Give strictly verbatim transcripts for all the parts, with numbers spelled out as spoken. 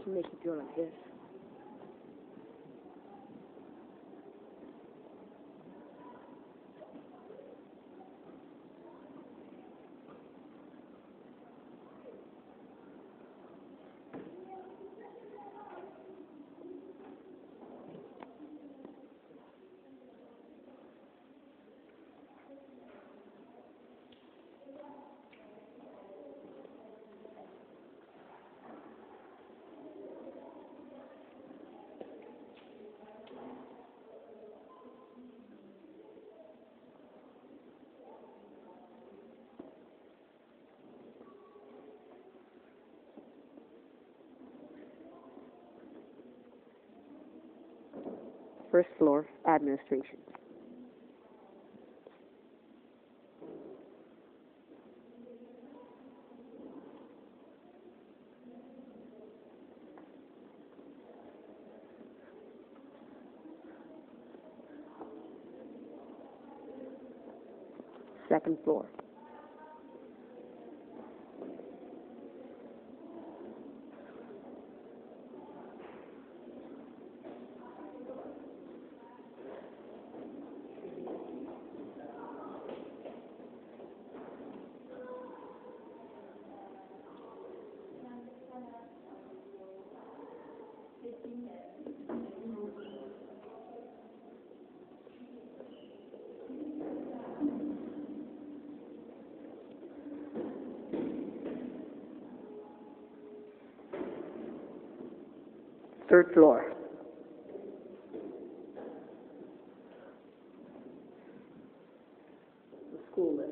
can make it go like this. First floor, administration. Second floor. Third floor. The school list.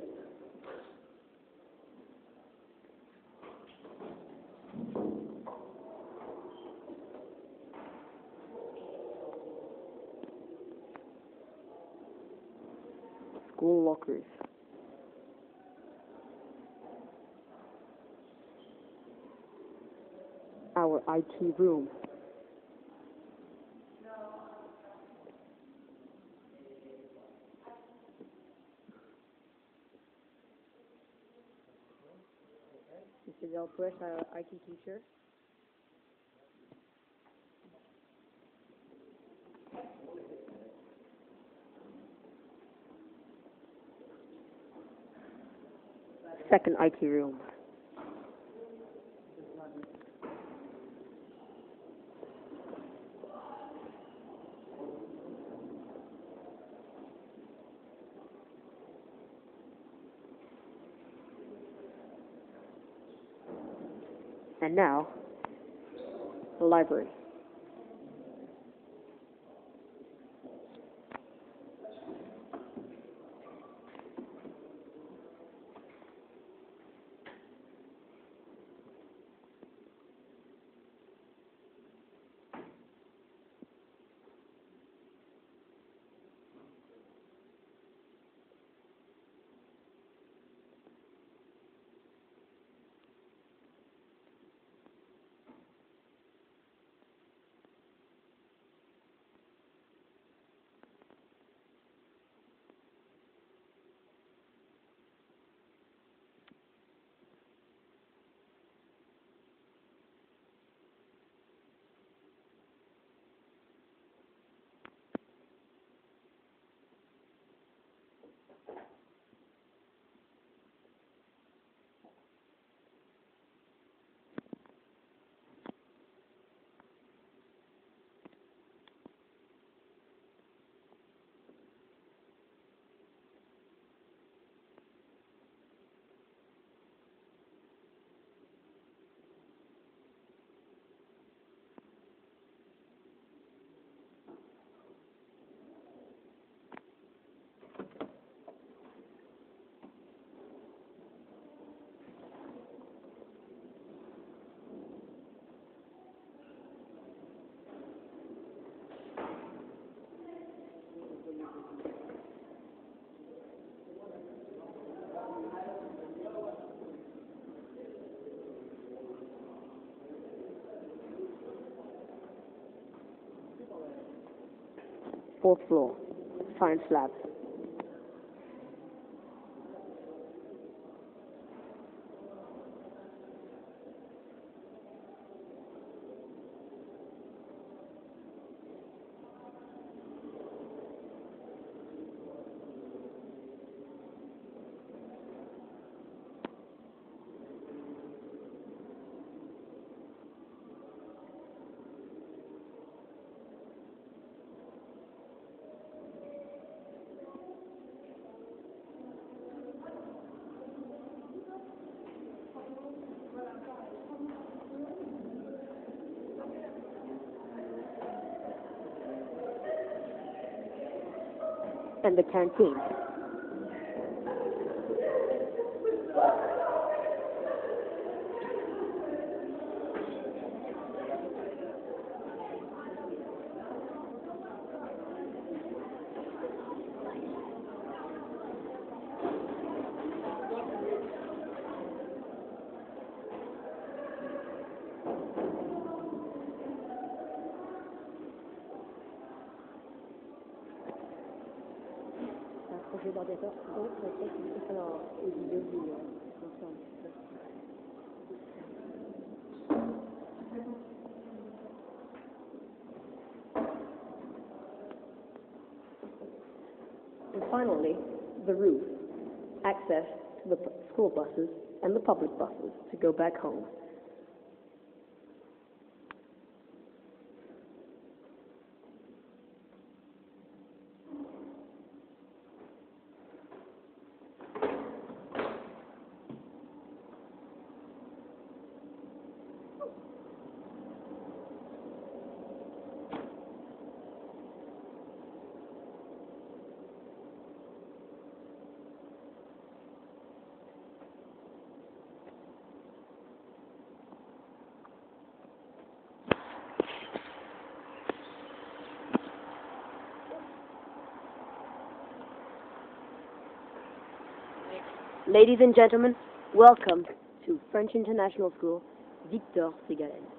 School lockers. Our I T room. Mister Del Puez, our I T teacher. Second I T room. And now, the library. Fourth floor, science lab. and the canteen. Projet d'ordinateur, donc ça fait que c'est alors aux vidéos du ensemble. And finally, the roof, access to the school buses and the public buses to go back home. Ladies and gentlemen, welcome to French International School, Victor Ségalen.